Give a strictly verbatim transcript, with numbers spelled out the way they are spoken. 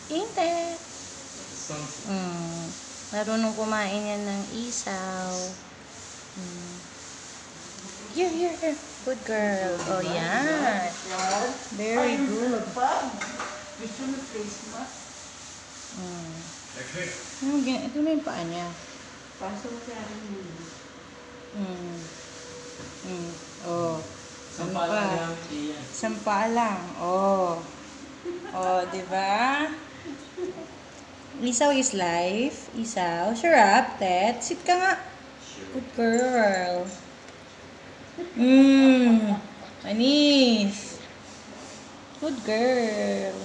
Inte. Mm. Marunong kumain yan ng isaw. Mm. Here, here, here. Good girl. Oh, yan. Very good. Mm. Ano, ito na yung paa niya. Pasok sa akin muna. Mm. Mm. Oh. Ano Sampa lang pa? gamit iyan. Sampa lang. Oh. Oh, di ba? Isaw is life. Isaw. Sure up, Tet. Sit ka nga. Good girl. Mmm. Anis. Good girl.